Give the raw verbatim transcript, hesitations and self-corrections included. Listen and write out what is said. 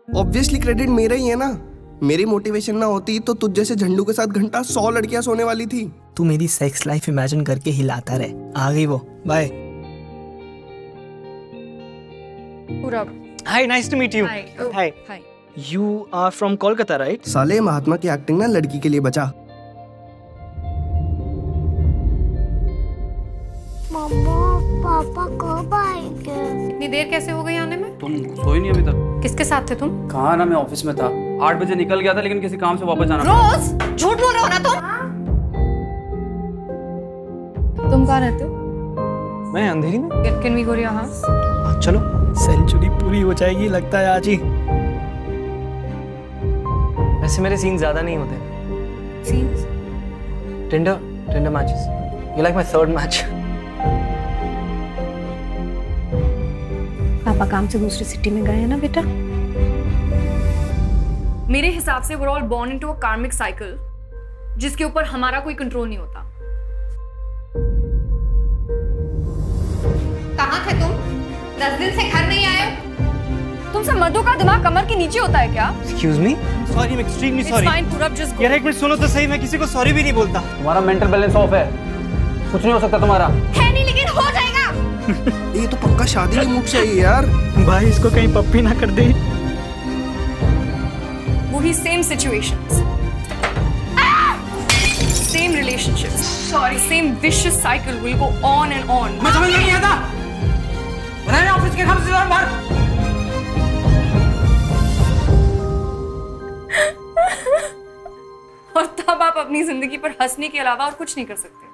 Obviously credit मेरा ही है ना। मेरी मोटिवेशन ना होती तो तुझ जैसे झंडू के साथ घंटा सौ लड़कियां सोने वाली थी। तू मेरी सेक्स लाइफ इमेजिन करके हिलाता रहे। आ गई वो, bye. Hi, nice to meet you. Hi. You are from Kolkata right? साले महात्मा की एक्टिंग ना लड़की के लिए बचा। मम्मा पापा कब आएंगे? इतनी देर कैसे हो गई आने में? तुम सोई नहीं अभी तक? किसके साथ थे तुम? कहाँ ना, मैं ऑफिस में था। आठ बजे निकल गया था लेकिन किसी काम से वापस आना। रोज झूठ बोल रहे हो ना तुम? तुम कहाँ रहते हो? मैं अंधेरी में। Can we go to your house? चलो। सेंचुरी पूरी हो जाएगी लगता है आज ही। वैसे मेरे सीन ज्यादा नहीं होते। Scenes? Tinder Tinder matches. You like my third match. पापा काम से दूसरी सिटी में गए हैं ना बेटा? मेरे हिसाब से we're all born into a karmic cycle जिसके ऊपर हमारा कोई कंट्रोल नहीं होता। कहाँ थे तुम? दस दिन से घर नहीं आए हो? तुम सब मर्दों का दिमाग कमर के नीचे होता है क्या? Excuse me? Sorry, I'm extremely sorry. It's fine, Purab, just go. यार एक मिनट सुनो तो सही, मैं किसी को सॉरी भी नहीं बोलता। तुम्हारा मेंटल बैलेंस ऑफ है, कुछ नहीं हो सकता तुम्हारा। है नहीं लेकिन हो जाएगा। ये तो पक्का शादी की मूड चाहिए यार। भाई इसको कहीं पप्पी ना कर दे। वही same situations, same relationships, sorry same vicious cycle will go on and on. मैं समझ नहीं आता। मैंने ऑफिस के काम से बाहर। और तब आप अपनी जिंदगी पर हंसने के अलावा और कुछ नहीं कर सकते।